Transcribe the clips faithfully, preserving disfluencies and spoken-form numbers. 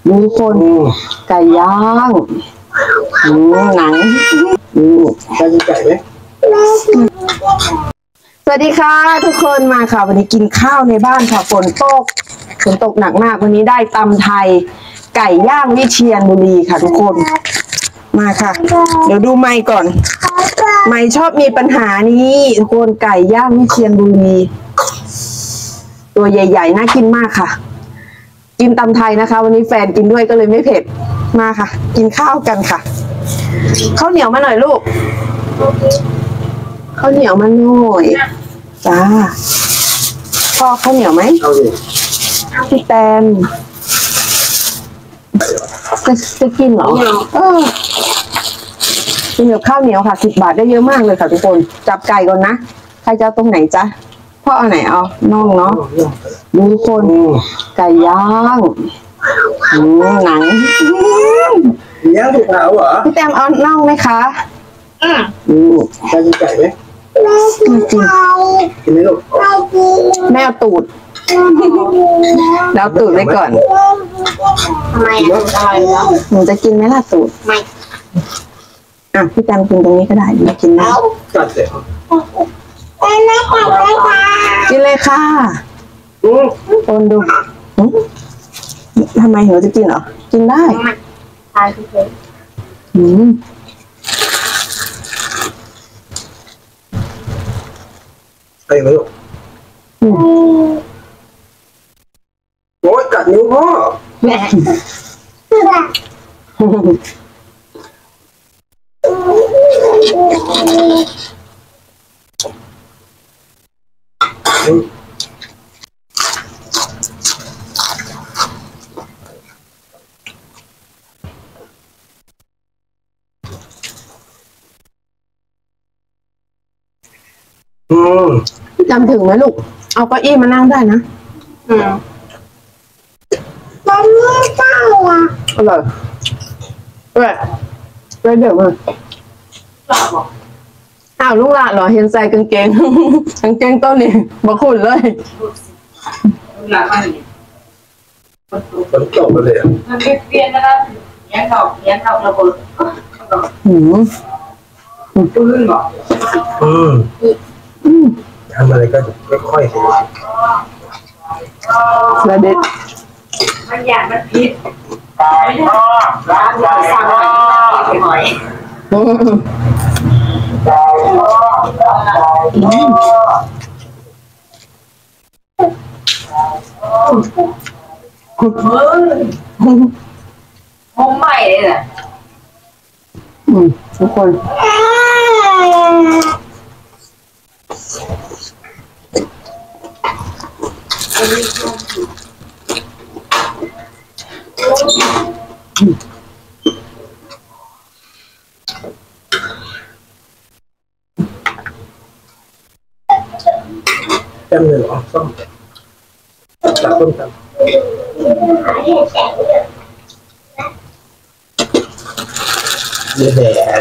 ดูคนไก่ย่างหนังไก่ไก่ไหมสวัสดีค่ะทุกคนมาค่ะวันนี้กินข้าวในบ้านค่ะฝนตกฝนตกหนักมากวันนี้ได้ตำไทยไก่ย่างวิเชียรบุรีค่ะทุกคนมาค่ะเดี๋ยวดูไมค์ก่อนไมค์ชอบมีปัญหานี้ทุกคนไก่ย่างวิเชียรบุรีตัวใหญ่ๆน่ากินมากค่ะกินตำไทยนะคะวันนี้แฟนกินด้วยก็เลยไม่เผ็ดมาค่ะกินข้าวกันค่ะข้าวเหนียวมาหน่อยลูกข้าวเหนียวมาหน่อยจ้าพ่อข้าวเหนียวไหมเอาดิพี่แตนจะจะกินเหรอเออกินกับข้าวเหนียวค่ะสิบบาทได้เยอะมากเลยค่ะทุกคนจับไก่ก่อนนะใครจะตรงไหนจ๊ะพ่อเอาไหนเอาน่องเนาะดูคนไก่ย่างหนังเลี้ยงถูกแล้วเหรอพี่แตมเอาน่องไหมคะอืมไก่ไก่ไหมกินกินกินไหมลูกแม่เอาตูดแล้วตูดไว้ก่อนทำไมอ่ะอะไรแล้วหนูจะกินไหมล่ะตูดไม่อ่ะพี่แตมกินตรงนี้ก็ได้หนูกินนะกัดเสร็จกินเลยค่ะคนดูทำไมหนูจะกินเหรอกินได้ทานทุกคนอืมไปไหมลูกโอ้ยกัดนิ้วพ่อแม่อืมจำถึงไหมลูกเอาเก้าอี้มานั่งได้นะอืมตอนนี้ได้อ่ะอร่อยเว้ยเว้ยเดี๋ยวมาอ้าวลูกหลานเหรอเห็นใส่กางเกงกางเกงต้นนี้บ่ขุ่นเลยหลังมันฝนตกเลยอ่ะมันเปลี่ยนนะครับเลี้ยงดอกเลี้ยงดอกระเบิดหืมปืนบอกอืมทำอะไรก็ไม่ค่อยเห็นระเด็ดมันอยากมันพิษร้านร้านสั่งมันหอยห้องใหม่เลยแหละอืมทุกคนแต้มเลยเหรอส้มจับต้มจับเดือดแดด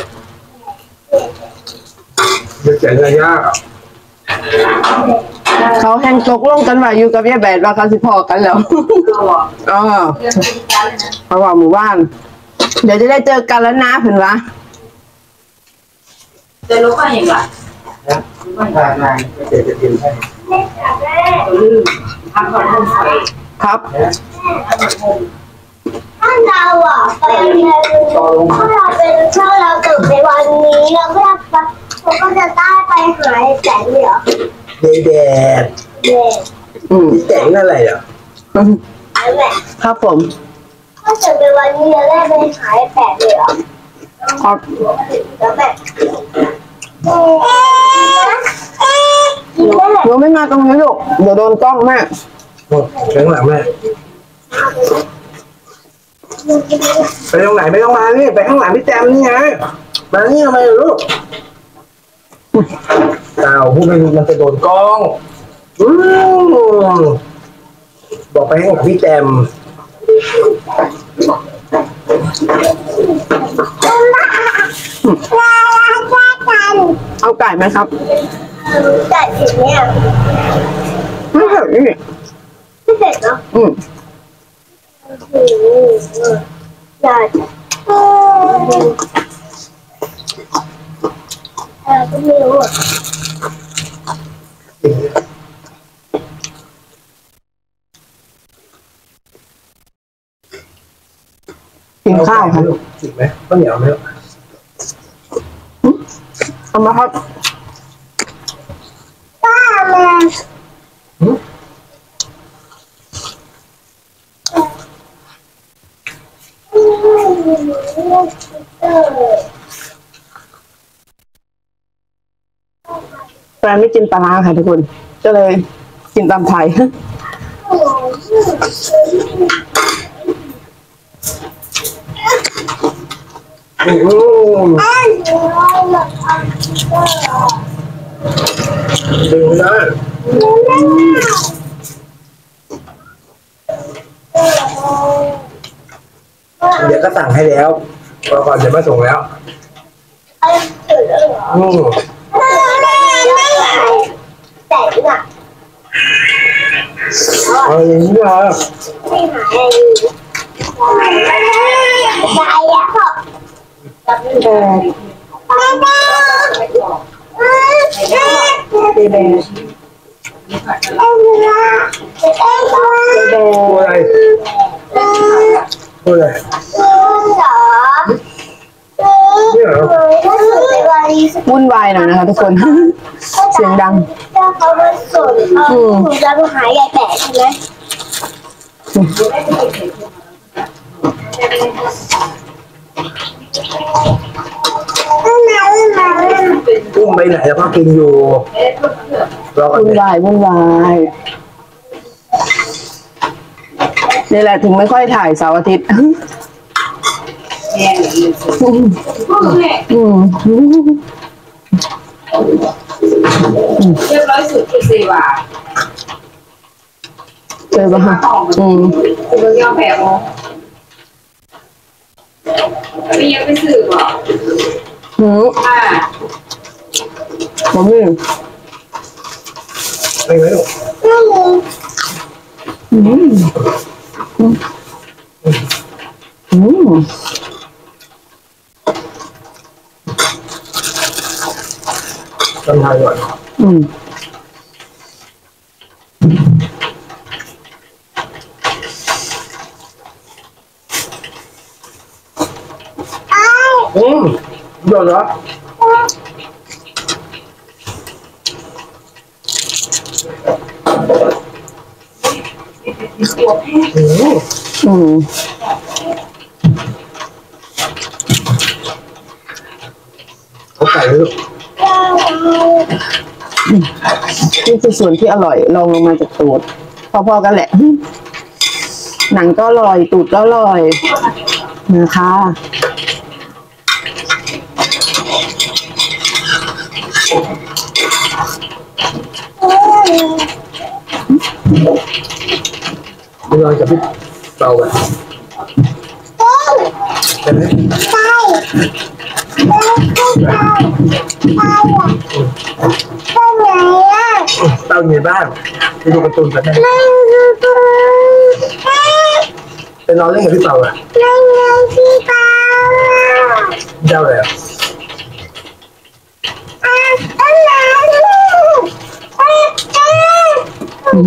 เดือดแดดอะไรยากเขาแห่งตกลงกันว่าอยู่กับยายแบดว่าเขาสิพอกันแล้วอ๋อเพราะว่าหมู่บ้านเดี๋ยวจะได้เจอกันแล้วนะเห็นปะจะรู้ว่าอย่างไรนะนานนานเดี๋ยวจะกินให้ลืมทำก่อนลงไฟครับถ้าเราอ่ะไปเรียนถ้าเราเป็นถ้าเราตื่นในวันนี้เราก็จะเราก็จะได้ไปหาแสงเหนือเดแดดเด็กอืมแสงอะไรอ่ะแม่ครับผมถ้าตื่นในวันนี้เราได้ไปหาแสงเหนือครับแล้วแม่หนูไม่มาตรงนี้ลูกเดี๋ยวโดนกล้องแม่โอ้แข็งหลังแม่ไปตรงไหนไม่ต้องมานี่ไปข้างหลังพี่แจมนี่ไงมานี่ทำไมลูกอ้าวพูดมันมันจะโดนกล้องอืมบอกไปข้างหลังพี่แจมเอาไก่ไหมครับไก่สีเนี่ยไม่เผ็ดนี่ไม่เผ็ดเนาะอืมใช่เออก็ไม่รู้อ่ะกินข้าวค่ะจิกไหมข้าวเหนียวไหมเอามาครับป้าแม่แฟนไม่กินปลาร้าค่ะทุกคนก็เลยกินตามไทยอืมดึงได้เดี๋ยวก็สั่งให้แล้วรอก่อนเดี๋ยวมาส่งแล้วอืมแต่น่ะเอาอย่างนี้เหรอไม่หายได้อะพ่อแต่แม่แม่เบเบเอ็มละเอ็มละเบพูดอะไรพูดอะไรเนี่ยเหรอวุ่นวายหน่อยนะคะทุกคน เสียงดังถ้าเขาไปสนเขาหนูจะไปหายายแตะใช่ไหมอุ้มไปไหนแล้วก็กินอยู่รอก่อนวุ่นเดี๋ยววายวุ่นวายนี่แหละถึงไม่ค่อยถ่ายเสาร์อาทิตย์ อืมเรียบร้อยสุดคือสี่บาทเจอปะคะอืมคือเบอร์ยอมแพ้โมไม่ยังไม่สื่อหรอหืมอ่าผมนี่ไม่ไหมลูกอืมอืมทำทานก่อนอืมอืมโดนเหรออืมอืมเขาไก่เลยลูกนี่คือส่วนที่อร่อยลองลงมาจากตูดพอๆกันแหละ หนังก็อร่อยตูดก็อร่อยนะคะไปนอนกับพี่เปาอ่ะใช่ไหมไปไปไปไปอ่ะไปไหนอ่ะเปาอยู่ในบ้านไปดูการ์ตูนกันไหมไม่รู้ตัวไปนอนเล่นกับพี่เปาอ่ะไม่รู้ที่เปล่าเจ้าเลยอ่ะอ่ะอะไรเอ๊ะเอ๊ะเอ๊ะ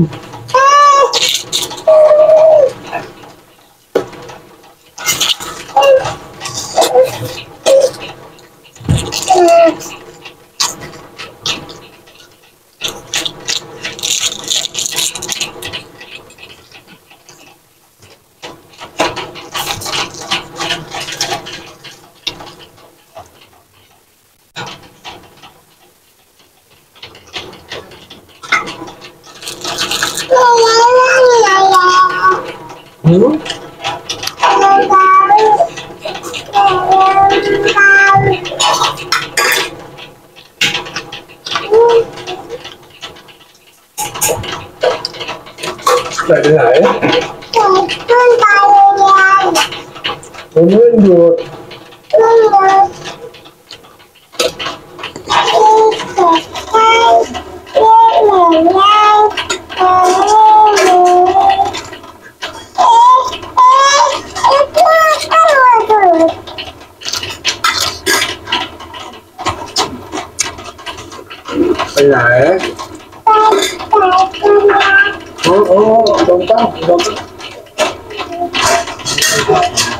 หืมไปไปไหนผมเล่นอยู่ไปไหนโอ้โอ้โดนต้องโดน